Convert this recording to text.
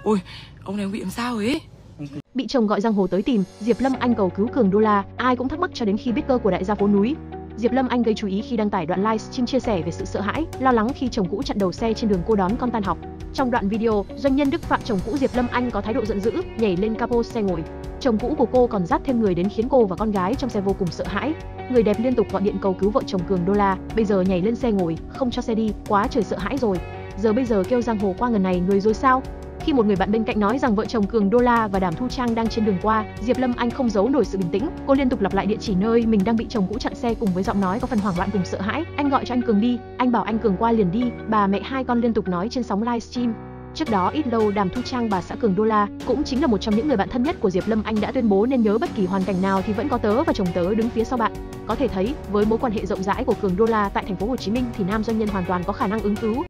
Ôi, ông này ông bị làm sao ấy? Bị chồng gọi giang hồ tới tìm, Diệp Lâm Anh cầu cứu Cường Đô La, ai cũng thắc mắc cho đến khi biết cơ của đại gia phố núi. Diệp Lâm Anh gây chú ý khi đăng tải đoạn livestream chia sẻ về sự sợ hãi, lo lắng khi chồng cũ chặn đầu xe trên đường cô đón con tan học. Trong đoạn video, doanh nhân Đức Phạm chồng cũ Diệp Lâm Anh có thái độ giận dữ, nhảy lên capo xe ngồi. Chồng cũ của cô còn dắt thêm người đến khiến cô và con gái trong xe vô cùng sợ hãi. Người đẹp liên tục gọi điện cầu cứu vợ chồng Cường Đô La, bây giờ nhảy lên xe ngồi, không cho xe đi, quá trời sợ hãi rồi. Giờ bây giờ kêu giang hồ qua ngần này người rồi sao? Khi một người bạn bên cạnh nói rằng vợ chồng Cường Đô La và Đàm Thu Trang đang trên đường qua, Diệp Lâm Anh không giấu nổi sự bình tĩnh, cô liên tục lặp lại địa chỉ nơi mình đang bị chồng cũ chặn xe cùng với giọng nói có phần hoảng loạn cùng sợ hãi. Anh gọi cho anh Cường đi, anh bảo anh Cường qua liền đi, bà mẹ hai con liên tục nói trên sóng livestream. Trước đó ít lâu, Đàm Thu Trang bà xã Cường Đô La cũng chính là một trong những người bạn thân nhất của Diệp Lâm Anh đã tuyên bố nên nhớ bất kỳ hoàn cảnh nào thì vẫn có tớ và chồng tớ đứng phía sau bạn. Có thể thấy, với mối quan hệ rộng rãi của Cường Đô La tại thành phố Hồ Chí Minh thì nam doanh nhân hoàn toàn có khả năng ứng cứu.